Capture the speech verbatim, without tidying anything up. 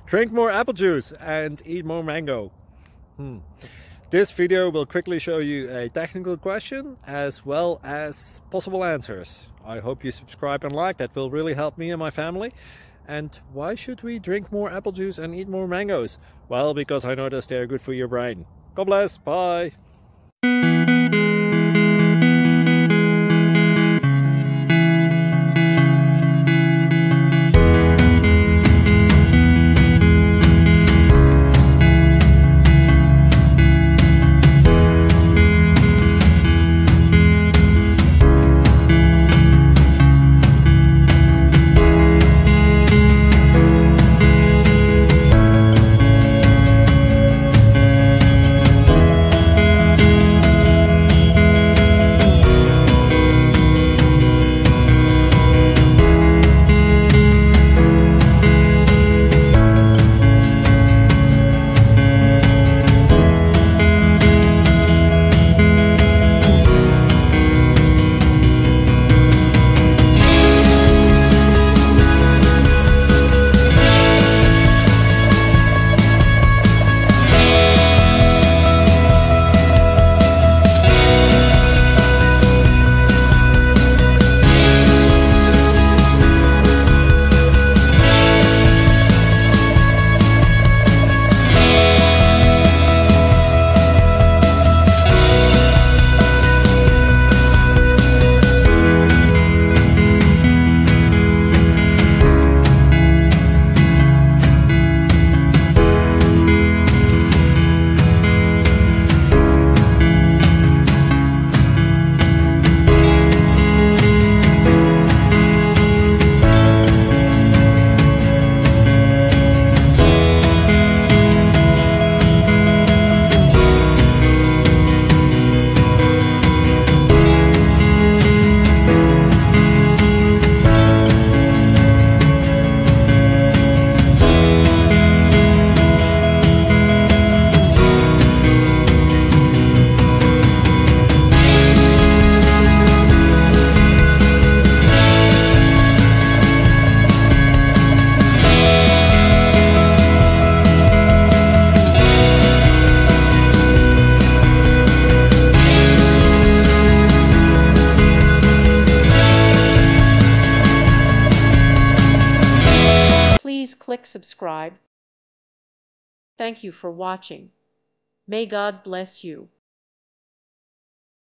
Drink more apple juice and eat more mango. Hmm. This video will quickly show you a technical question as well as possible answers. I hope you subscribe and like, that will really help me and my family. And why should we drink more apple juice and eat more mangoes? Well, because I noticed they're good for your brain. God bless, bye! Please click subscribe. Thank you for watching. May God bless you.